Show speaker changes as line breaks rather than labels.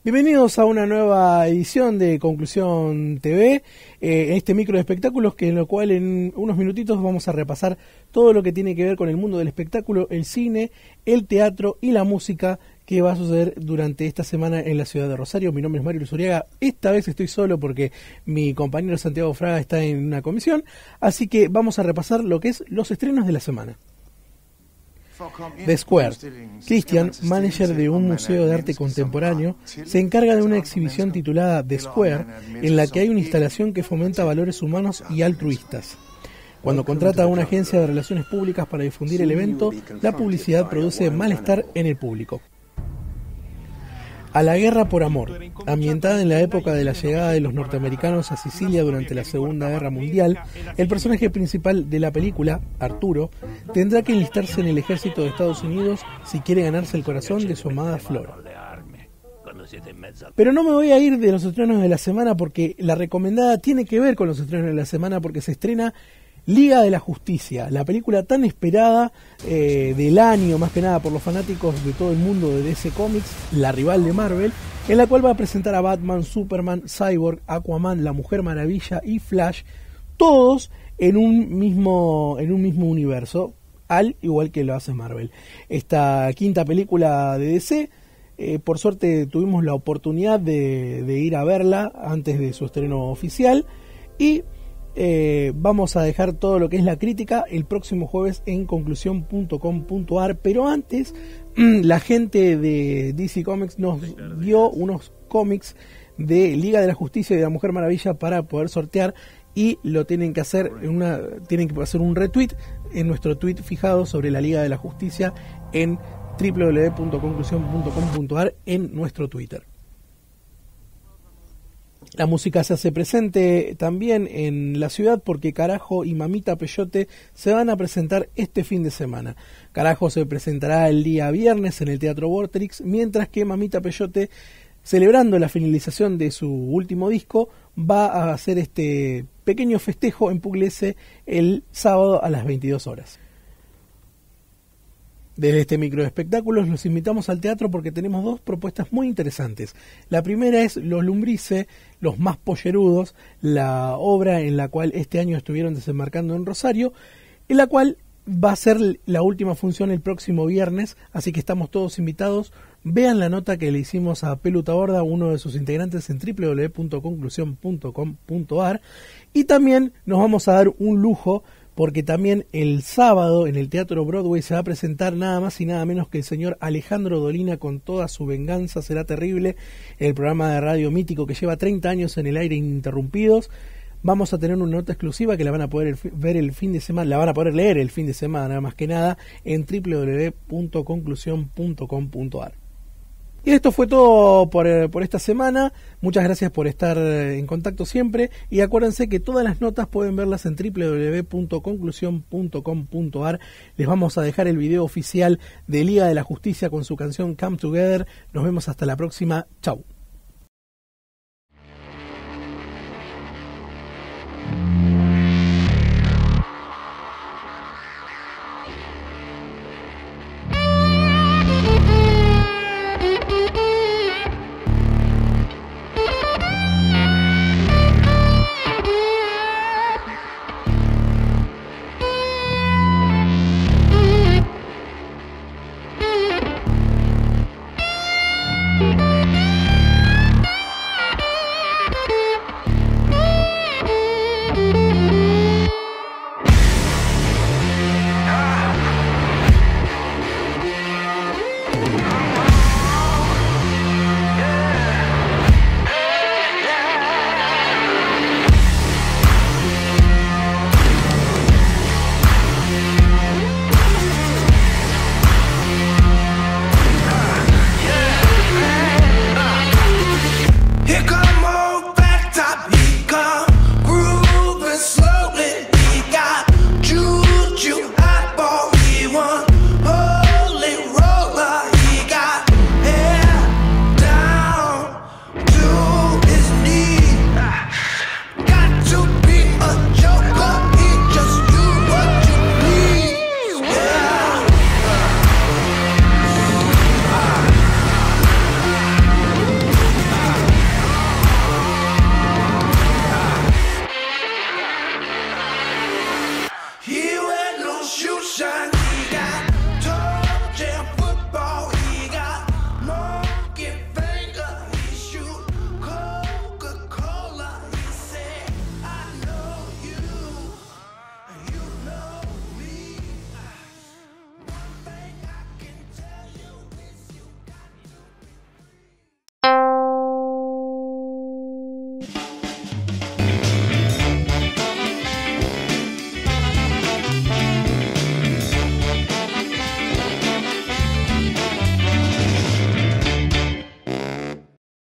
Bienvenidos a una nueva edición de Conclusión TV, este micro de espectáculos en lo cual en unos minutitos vamos a repasar todo lo que tiene que ver con el mundo del espectáculo, el cine, el teatro y la música que va a suceder durante esta semana en la ciudad de Rosario. Mi nombre es Mario Luzuriaga, esta vez estoy solo porque mi compañero Santiago Fraga está en una comisión, así que vamos a repasar lo que es los estrenos de la semana. The Square. Christian, manager de un museo de arte contemporáneo, se encarga de una exhibición titulada The Square, en la que hay una instalación que fomenta valores humanos y altruistas. Cuando contrata a una agencia de relaciones públicas para difundir el evento, la publicidad produce malestar en el público. A la guerra por amor, ambientada en la época de la llegada de los norteamericanos a Sicilia durante la Segunda Guerra Mundial, el personaje principal de la película, Arturo, tendrá que enlistarse en el ejército de Estados Unidos si quiere ganarse el corazón de su amada Flora. Pero no me voy a ir de los estrenos de la semana porque la recomendada tiene que ver con los estrenos de la semana porque se estrena Liga de la Justicia, la película tan esperada del año, más que nada por los fanáticos de todo el mundo de DC Comics, la rival de Marvel, en la cual va a presentar a Batman, Superman, Cyborg, Aquaman, la Mujer Maravilla y Flash, todos en un mismo universo, al igual que lo hace Marvel. Esta quinta película de DC, por suerte tuvimos la oportunidad de ir a verla antes de su estreno oficial y vamos a dejar todo lo que es la crítica el próximo jueves en conclusión.com.ar, pero antes la gente de DC Comics nos dio unos cómics de Liga de la Justicia y de la Mujer Maravilla para poder sortear y lo tienen que hacer tienen que hacer un retweet en nuestro tweet fijado sobre la Liga de la Justicia en www.conclusion.com.ar en nuestro Twitter. La música se hace presente también en la ciudad porque Carajo y Mamita Peyote se van a presentar este fin de semana. Carajo se presentará el día viernes en el Teatro Vorterix, mientras que Mamita Peyote, celebrando la finalización de su último disco, va a hacer este pequeño festejo en Pugliese el sábado a las 22 horas. Desde este micro de espectáculos los invitamos al teatro porque tenemos dos propuestas muy interesantes. La primera es Los Lumbrice, los más pollerudos, la obra en la cual este año estuvieron desembarcando en Rosario, en la cual va a ser la última función el próximo viernes, así que estamos todos invitados. Vean la nota que le hicimos a Pelu Taborda, uno de sus integrantes, en www.conclusion.com.ar, y también nos vamos a dar un lujo porque también el sábado en el Teatro Broadway se va a presentar nada más y nada menos que el señor Alejandro Dolina con Toda su venganza será terrible, el programa de radio mítico que lleva 30 años en el aire ininterrumpidos. Vamos a tener una nota exclusiva que la van a poder ver el fin de semana, la van a poder leer el fin de semana, nada más que nada, en www.conclusion.com.ar. Y esto fue todo por esta semana. Muchas gracias por estar en contacto siempre. Y acuérdense que todas las notas pueden verlas en www.conclusion.com.ar. Les vamos a dejar el video oficial de Liga de la Justicia con su canción Come Together. Nos vemos hasta la próxima. Chau.